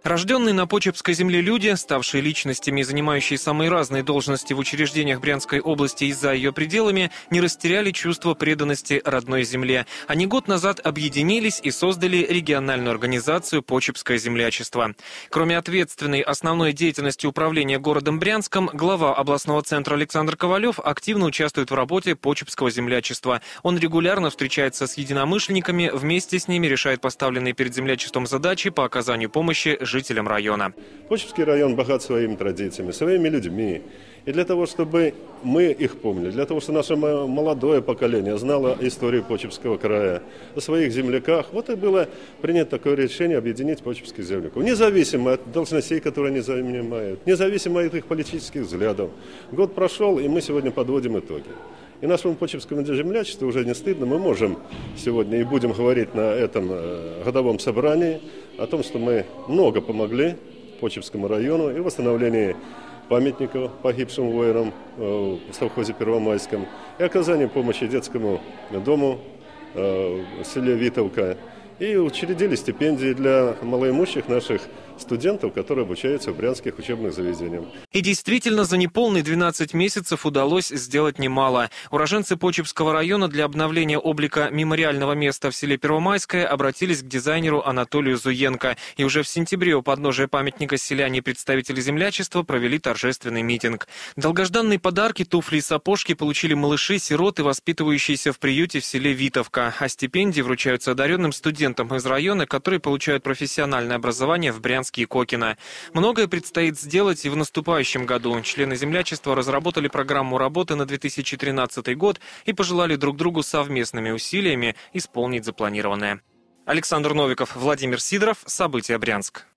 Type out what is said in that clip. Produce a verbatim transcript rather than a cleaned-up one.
Рожденные на Почепской земле люди, ставшие личностями, занимающие самые разные должности в учреждениях Брянской области и за ее пределами, не растеряли чувство преданности родной земле. Они год назад объединились и создали региональную организацию «Почепское землячество». Кроме ответственной основной деятельности управления городом Брянском, глава областного центра Александр Ковалев активно участвует в работе Почепского землячества. Он регулярно встречается с единомышленниками, вместе с ними решает поставленные перед землячеством задачи по оказанию помощи жителям района. Почепский район богат своими традициями, своими людьми. И для того, чтобы мы их помнили, для того, чтобы наше молодое поколение знало историю Почепского края, о своих земляках, вот и было принято такое решение объединить почепских земляков. Независимо от должностей, которые они занимают, независимо от их политических взглядов. Год прошел, и мы сегодня подводим итоги. И нашему Почепскому землячеству уже не стыдно. Мы можем сегодня и будем говорить на этом годовом собрании о том, что мы много помогли Почепскому району и в восстановлении памятников погибшим воинам в совхозе Первомайском и оказании помощи детскому дому в селе Витовка. И учредили стипендии для малоимущих наших студентов, которые обучаются в брянских учебных заведениях. И действительно, за неполные двенадцать месяцев удалось сделать немало. Уроженцы Почепского района для обновления облика мемориального места в селе Первомайское обратились к дизайнеру Анатолию Зуенко. И уже в сентябре у подножия памятника селяне и представители землячества провели торжественный митинг. Долгожданные подарки, туфли и сапожки получили малыши, сироты, воспитывающиеся в приюте в селе Витовка. А стипендии вручаются одаренным студентам из района, которые получают профессиональное образование в Брянске и Кокино. Многое предстоит сделать и в наступающем году. Члены землячества разработали программу работы на две тысячи тринадцатый год и пожелали друг другу совместными усилиями исполнить запланированное. Александр Новиков, Владимир Сидоров. События Брянск.